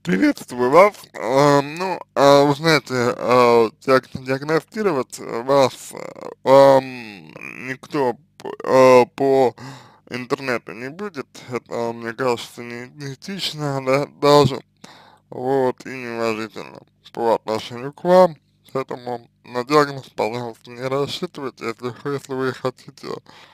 Приветствую вас. Вы знаете, диагностировать вас никто по интернету не будет. Это, мне кажется, не этично, да, даже, вот, и неуважительно по отношению к вам. Поэтому на диагноз, пожалуйста, не рассчитывайте. Если вы хотите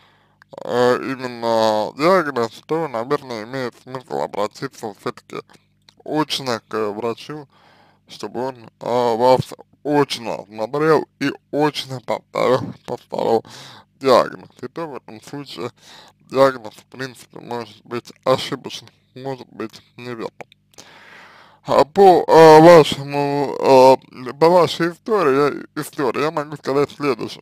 именно диагноз, то, наверное, имеет смысл обратиться все-таки очно к врачу, чтобы он вас очно осмотрел и очно поставил диагноз. И то в этом случае диагноз, в принципе, может быть ошибочным, может быть неверным. По вашей истории я могу сказать следующее.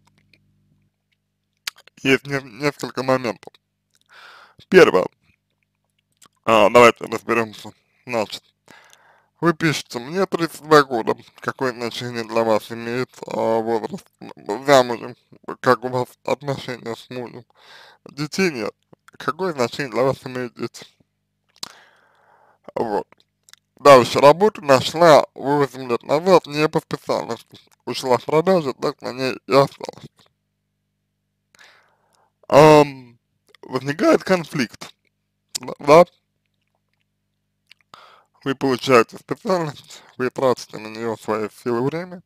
Есть несколько моментов. Первое. Давайте разберемся. Значит, вы пишете, мне 32 года. Какое значение для вас имеет возраст? Замужем? Как у вас отношения с мужем? Детей нет. Какое значение для вас имеют дети? Вот. Дальше. Работу нашла 8 лет назад не по специальности. Ушла в продажу, так на ней и осталась. Возникает конфликт. Да? Вы получаете специальность, вы тратите на нее свои силы и время.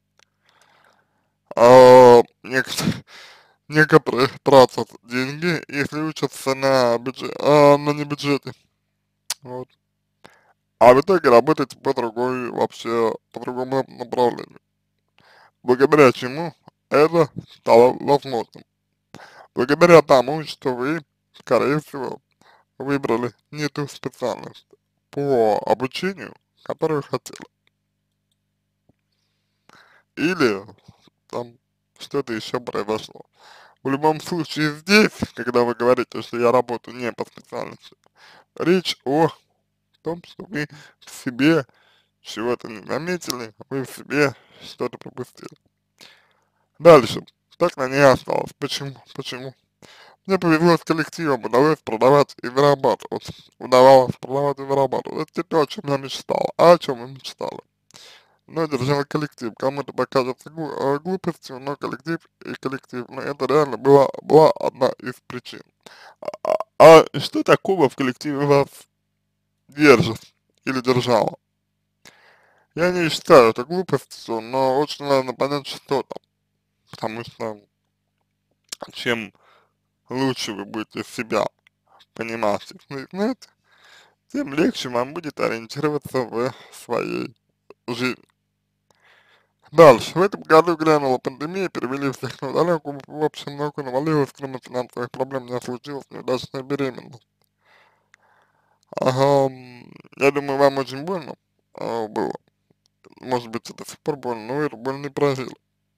Некоторые Некоторые тратят деньги, если учатся на не бюджете, вот. А в итоге работаете по другому направлению. Благодаря чему это стало возможным? Благодаря тому, что вы, скорее всего, выбрали не ту специальность по обучению, которую хотели. Или там что-то еще произошло. В любом случае здесь, когда вы говорите, что я работаю не по специальности, речь о том, что вы в себе чего-то не заметили, вы в себе что-то пропустили. Дальше. Так на ней осталось. Почему? Мне повезло с коллективом, удалось продавать и вырабатывать. Удавалось продавать и вырабатывать. Это то, о чем я мечтал. А о чем вы мечтали? Но держал коллектив. Кому-то покажется глупостью, но коллектив. Но это реально была одна из причин. Что такого в коллективе вас держит или держало? Я не считаю это глупостью, но очень важно понять, что там. Потому что чем лучше вы будете себя понимать и знать, тем легче вам будет ориентироваться в своей жизни. Дальше. В этом году грянула пандемия, перевели всех на удаленку, в общем, много навалилось, кроме финансовых проблем не случилось, неудачная беременность. Я думаю, вам очень больно было. Может быть, и до сих пор больно, но вы эту боль не прожили.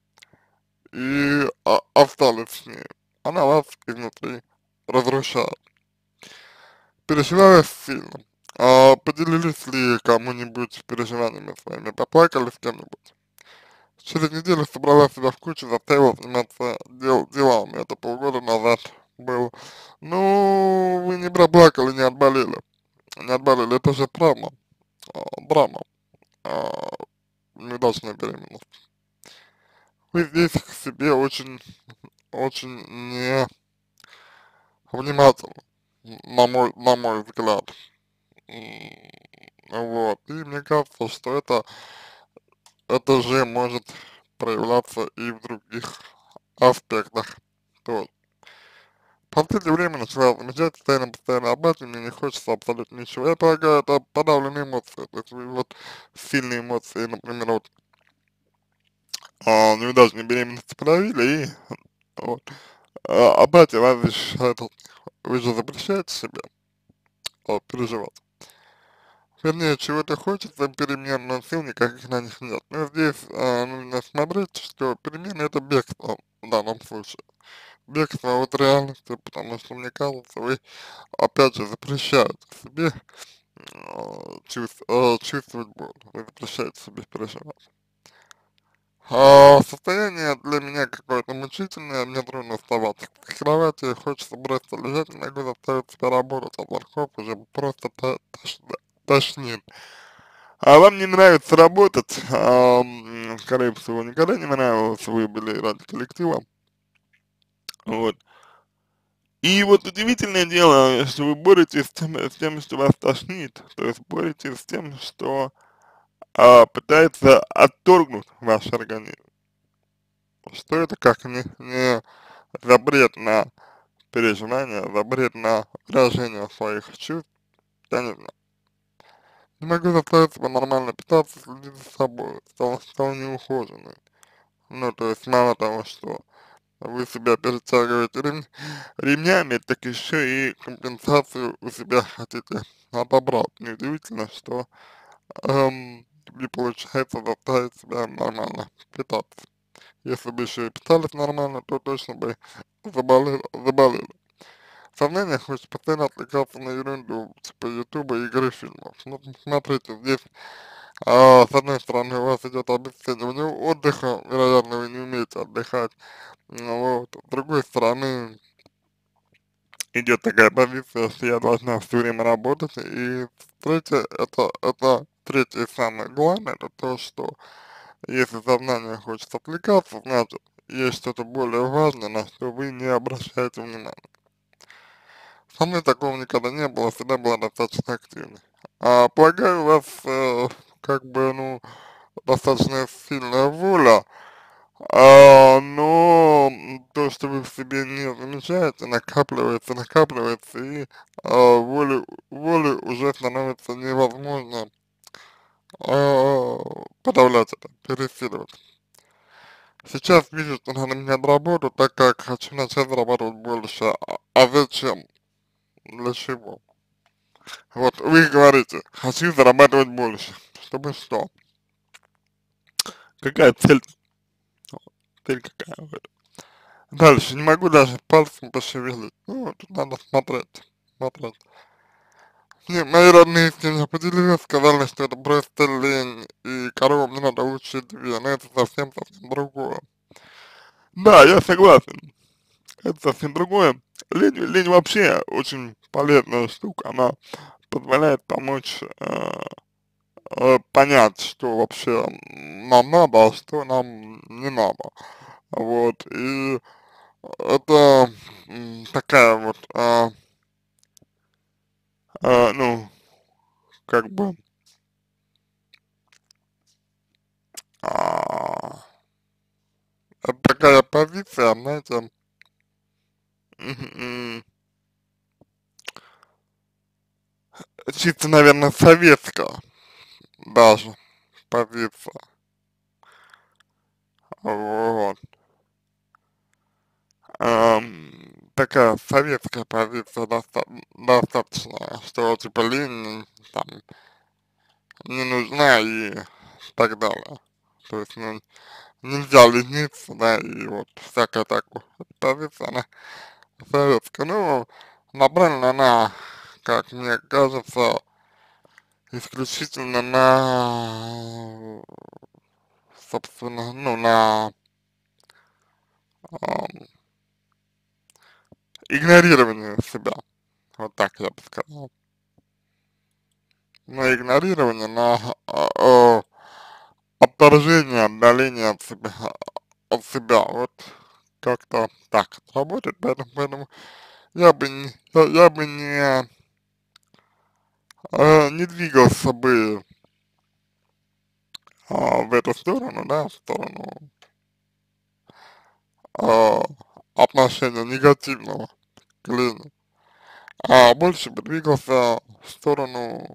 И остались с ней. Она вас изнутри разрушает. Переживаю сильно. Поделились ли кому-нибудь переживаниями своими, поплакали с кем-нибудь? Через неделю собрала себя в кучу, заставила заниматься делами. Это полгода назад было. Ну, вы не проплакали, не отболели. Не отболели, это же драма, а, неудачная беременность. Вы здесь к себе очень невнимательны, на мой взгляд. Вот, и мне кажется, что это же может проявляться и в других аспектах тоже. В последнее время начала замечать постоянно апатию, мне не хочется абсолютно ничего. Я полагаю, это подавленные эмоции, то есть вы вот сильные эмоции, например, вот неудачные беременности подавили, и вот, апатия вас защищает, вы же запрещаете себе переживать. Вернее, чего-то хочется, перемен, но сил никаких на них нет. Но здесь нужно смотреть, что перемены это бегство в данном случае. Бегство от реальности, потому что, мне кажется, вы опять же запрещаете себе чувствовать боль, вы запрещаете себе переживать. Состояние для меня какое-то мучительное, мне трудно вставать с кровати, хочется просто лежать, иногда заставить себя работать, от морков уже просто тошнит. А вам не нравится работать, скорее всего, никогда не нравилось, вы были ради коллектива, вот. И вот удивительное дело, что вы боретесь с тем, что вас тошнит, то есть боретесь с тем, что пытается отторгнуть ваш организм, что это как не запрет на переживания, запрет на выражение своих чувств, я не знаю. Не могу заставить себя нормально питаться, следить за собой, стал неухоженный. Ну, то есть мало того, что вы себя перетягиваете ремнями, так еще и компенсацию у себя хотите отобрать. Неудивительно, что не получается заставить себя нормально питаться. Если бы еще и питались нормально, то точно бы заболели. Сознание хочет постоянно отвлекаться на ерунду, типа ютуба, игры, фильмов. Ну, смотрите, здесь, с одной стороны, у вас идет обесценивание отдыха, вероятно, вы не умеете отдыхать, ну, вот. С другой стороны, идет такая позиция, что я должна все время работать, и третье, третье и самое главное, это то, что если сознание хочет отвлекаться, значит, есть что-то более важное, на что вы не обращаете внимания. Со мной такого никогда не было, всегда была достаточно активной. Полагаю, у вас, как бы, ну, достаточно сильная воля, но то, что вы в себе не замечаете, накапливается, и воли уже становится невозможно подавлять это, пересиливать. Сейчас вижу, что надо менять работу, так как хочу начать зарабатывать больше. А зачем? Для чего? Вот вы говорите, хочу зарабатывать больше. Чтобы что? Какая цель? Цель какая в этом? Дальше, не могу даже пальцем пошевелить. Ну, вот тут надо смотреть. Не, мои родные с кем я поделилась, сказали, что это просто лень, и корову мне надо учить две, но это совсем другое. Да, я согласен, это совсем другое. Лень вообще очень полезная штука, она позволяет помочь понять, что вообще нам надо, а что нам не надо. Вот, и это такая вот, ну, как бы, а, это такая позиция, знаете, м, чисто, наверное, советская даже позиция, вот. Такая советская позиция достаточно, что типа лень там не нужна и так далее. То есть, ну, нельзя лениться, да, и вот всякая такая позиция, она советская. Ну, направлена она, как мне кажется, исключительно на, собственно, ну, на ам, игнорирование себя, вот так я бы сказал. На игнорирование, на отторжение, отдаление от себя, вот как-то так работает, поэтому я бы не двигался бы в эту сторону, да, в сторону а, отношения негативного к лени, а больше бы двигался в сторону,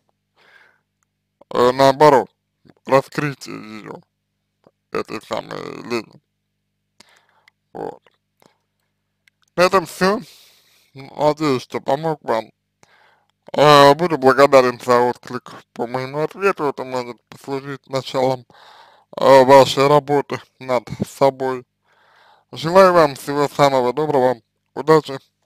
наоборот, раскрытия ее, этой самой лени, вот. На этом все. Надеюсь, что помог вам. Буду благодарен за отклик по моему ответу. Это может послужить началом вашей работы над собой. Желаю вам всего самого доброго. Удачи.